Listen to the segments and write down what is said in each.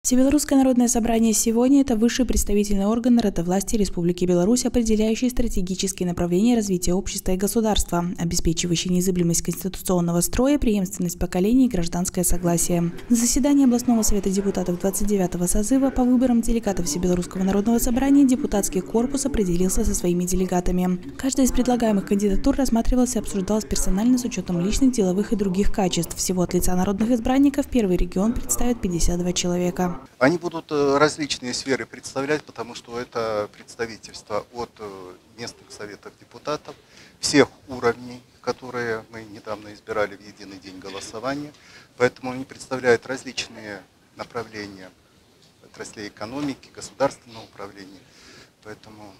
Всебелорусское народное собрание сегодня – это высший представительный орган народовластия Республики Беларусь, определяющий стратегические направления развития общества и государства, обеспечивающий незыблемость конституционного строя, преемственность поколений и гражданское согласие. На заседании областного совета депутатов 29-го созыва по выборам делегатов Всебелорусского народного собрания депутатский корпус определился со своими делегатами. Каждая из предлагаемых кандидатур рассматривалась и обсуждалась персонально с учетом личных, деловых и других качеств. Всего от лица народных избранников первый регион представит 52 человека. Они будут различные сферы представлять, потому что это представительство от местных советов депутатов всех уровней, которые мы недавно избирали в единый день голосования. Поэтому они представляют различные направления отраслей экономики, государственного управления. Поэтому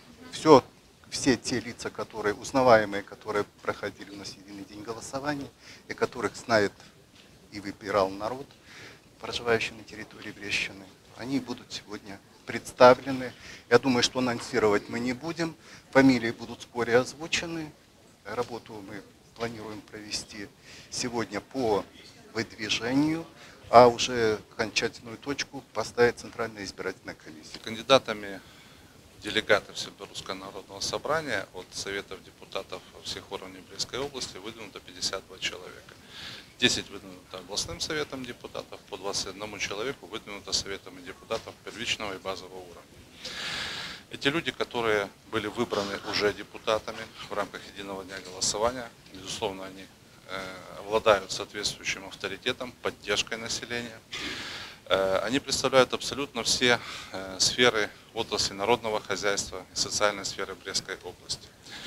все те лица, которые узнаваемые, которые проходили у нас единый день голосования, и которых знает и выбирал народ, проживающие на территории Брещины, они будут сегодня представлены. Я думаю, что анонсировать мы не будем. Фамилии будут вскоре озвучены. Работу мы планируем провести сегодня по выдвижению, а уже окончательную точку поставит Центральная избирательная комиссия. Кандидатами делегатов Всебелорусского народного собрания от Советов депутатов всех уровней Брестской области выдвинуто 52 человека. 10 выдвинуто областным советом депутатов, по 21 человеку выдвинуто советами депутатов первичного и базового уровня. Эти люди, которые были выбраны уже депутатами в рамках единого дня голосования, безусловно, они обладают соответствующим авторитетом, поддержкой населения. Они представляют абсолютно все сферы отрасли народного хозяйства и социальной сферы Брестской области.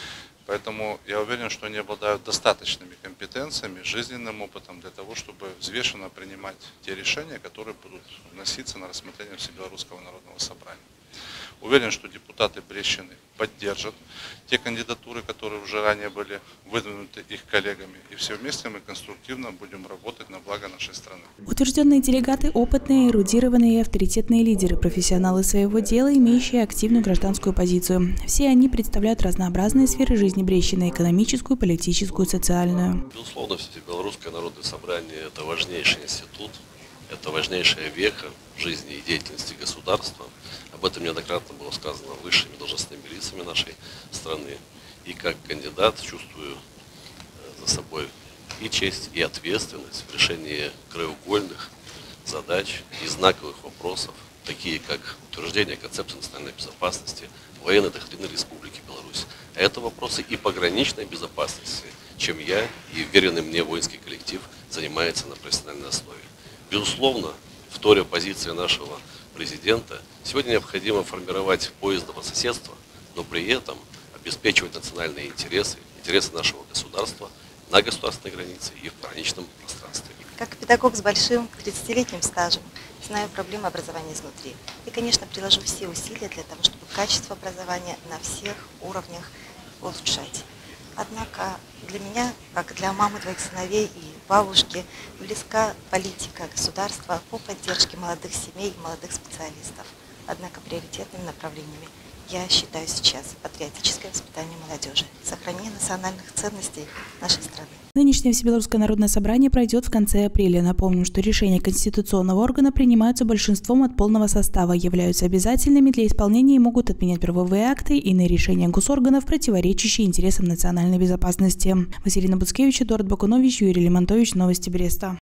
Поэтому я уверен, что они обладают достаточными компетенциями, жизненным опытом для того, чтобы взвешенно принимать те решения, которые будут вноситься на рассмотрение Всебелорусского народного собрания. Уверен, что депутаты Брещины поддержат те кандидатуры, которые уже ранее были выдвинуты их коллегами. И все вместе мы конструктивно будем работать на благо нашей страны. Утвержденные делегаты – опытные, эрудированные и авторитетные лидеры, профессионалы своего дела, имеющие активную гражданскую позицию. Все они представляют разнообразные сферы жизни Брещины – экономическую, политическую, социальную. Безусловно, Всебелорусское народное собрание – это важнейший институт, это важнейшая веха в жизни и деятельности государства. Об этом неоднократно было сказано высшими должностными лицами нашей страны. И как кандидат чувствую за собой и честь, и ответственность в решении краеугольных задач и знаковых вопросов, такие как утверждение концепции национальной безопасности, военной доктрины Республики Беларусь. А это вопросы и пограничной безопасности, чем я и веренный мне воинский коллектив занимается на профессиональной основе. Безусловно, вторя позиции нашего президента, сегодня необходимо формировать поезд добрососедства, но при этом обеспечивать национальные интересы, интересы нашего государства на государственной границе и в пограничном пространстве. Как педагог с большим 30-летним стажем знаю проблемы образования изнутри. И, конечно, приложу все усилия для того, чтобы качество образования на всех уровнях улучшать. Однако для меня, как для мамы двоих сыновей и бабушки, близка политика государства по поддержке молодых семей и молодых специалистов. Однако приоритетными направлениями я считаю сейчас патриотическое воспитание молодежи, сохранение национальных ценностей нашей страны. Нынешнее Всебелорусское народное собрание пройдет в конце апреля. Напомним, что решения конституционного органа принимаются большинством от полного состава, являются обязательными для исполнения и могут отменять правовые акты и иные решения госорганов, противоречащие интересам национальной безопасности. Василина Буцкевич, Эдуард Бакунович, Юрий Лимонтович. Новости Бреста.